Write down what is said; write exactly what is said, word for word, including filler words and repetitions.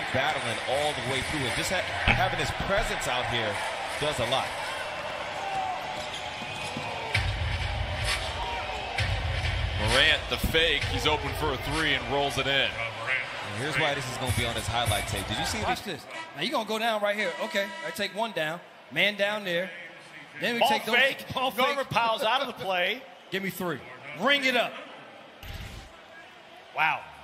battling all the way through. And just ha having his presence out here does a lot. Morant, the fake. He's open for a three and rolls it in. And here's why this is going to be on his highlight tape. Did you see Watch this? this. Now you're going to go down right here. Okay, I take one down. Man down there. Then we Ball take fake. those. Ball Garver fake. Powell's out of the play. Give me three. Ring it up. Wow.